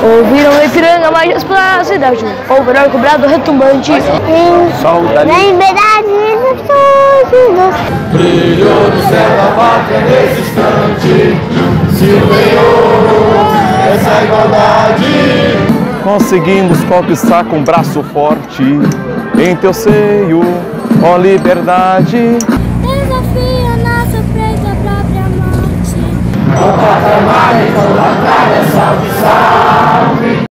Ouviram o Ipiranga, mais pra cidade. O verão cobrado retumbante. Em verdade, Brilho no céu da pátria nesse instante. Se o Senhor essa igualdade conseguimos conquistar com braço forte em teu seio, ó liberdade. Desafia na surpresa a própria morte. Ó pátria amada, idolatrada, salve, salve.